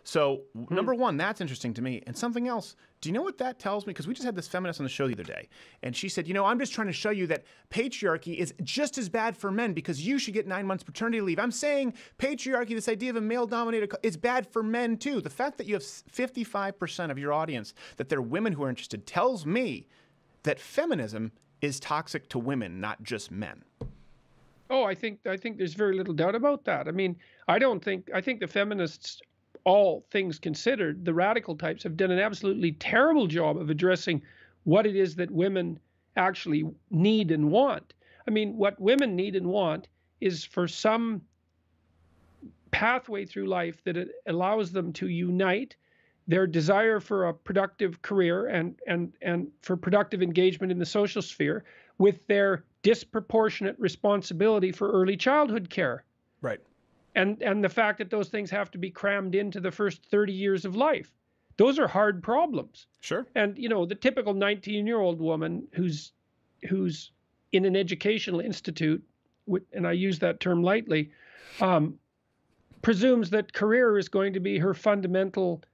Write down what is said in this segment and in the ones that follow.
So number one, that's interesting to me. And something else, do you know what that tells me? Because we just had this feminist on the show the other day, and she said, I'm just trying to show you that patriarchy is just as bad for men because you should get 9 months paternity leave. I'm saying patriarchy, this idea of a male-dominated, is bad for men too. The fact that you have 55% of your audience, that they're women who are interested, tells me that feminism is toxic to women, not just men. Oh, I think there's very little doubt about that. I mean, I think the feminists, all things considered, the radical types have done an absolutely terrible job of addressing what it is that women actually need and want. I mean, what women need and want is for some pathway through life that it allows them to unite their desire for a productive career and for productive engagement in the social sphere with their disproportionate responsibility for early childhood care. Right. And the fact that those things have to be crammed into the first 30 years of life. Those are hard problems. Sure. And, the typical 19-year-old woman who's in an educational institute, and I use that term lightly, presumes that career is going to be her fundamental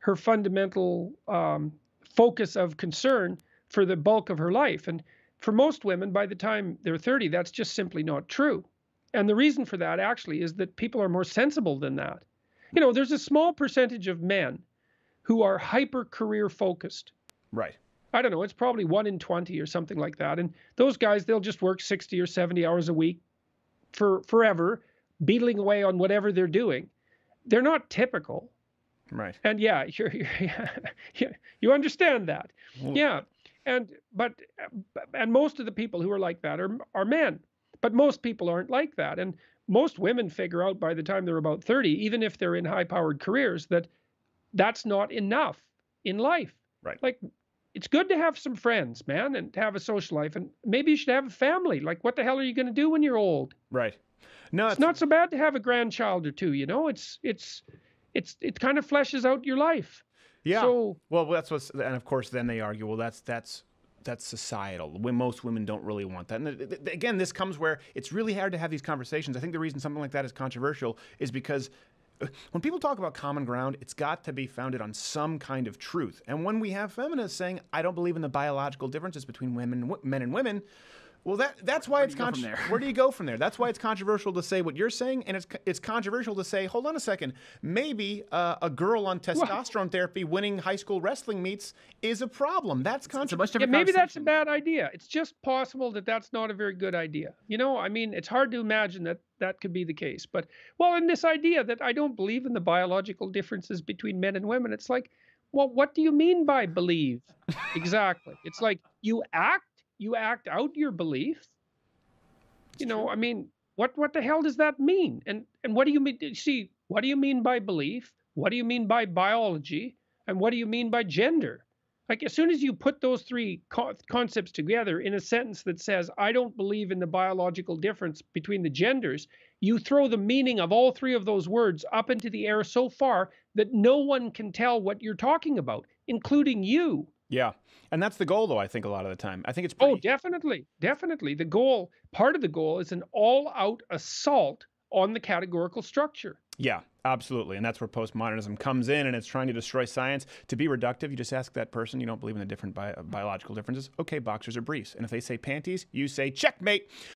focus of concern for the bulk of her life. And for most women, by the time they're 30, that's just simply not true. And the reason for that actually is that people are more sensible than that. There's a small percentage of men who are hyper career focused. Right. I don't know, it's probably 1 in 20 or something like that. And those guys, they'll just work 60 or 70 hours a week for forever, beetling away on whatever they're doing. They're not typical. Right. And yeah, you understand that. Well, yeah. And most of the people who are like that are men. But most people aren't like that. And most women figure out by the time they're about 30, even if they're in high-powered careers, that that's not enough in life. Right. Like, it's good to have some friends, man, and to have a social life. And maybe you should have a family. Like, what the hell are you going to do when you're old? Right. No, it's not so bad to have a grandchild or two, It kind of fleshes out your life. Yeah. So, well, that's what's, and of course, then they argue, well, that's societal. Most women don't really want that. And again, this comes where it's really hard to have these conversations. I think the reason something like that is controversial is because when people talk about common ground, it's got to be founded on some kind of truth. And when we have feminists saying, I don't believe in the biological differences between men and women, well, that's why it's controversial. Where do you go from there? That's why it's controversial to say what you're saying, and it's controversial to say, hold on a second, maybe a girl on testosterone therapy winning high school wrestling meets is a problem. That's controversial. Yeah, maybe that's a bad idea. It's just possible that that's not a very good idea. I mean, it's hard to imagine that could be the case. But, in this idea that I don't believe in the biological differences between men and women, it's like, well, what do you mean by believe? Exactly. It's like you act out your belief. I mean, what the hell does that mean? And what do you mean? See, what do you mean by belief? What do you mean by biology? And what do you mean by gender? Like, as soon as you put those three concepts together in a sentence that says, I don't believe in the biological difference between the genders, you throw the meaning of all three of those words up into the air so far that no one can tell what you're talking about, including you. Yeah. And that's the goal, though, I think, a lot of the time. I think it's pretty... Oh, definitely. Definitely. Part of the goal is an all-out assault on the categorical structure. Yeah, absolutely. And that's where postmodernism comes in, and it's trying to destroy science. To be reductive, you just ask that person, you don't believe in the different biological differences. Okay, boxers or briefs. And if they say panties, you say checkmate.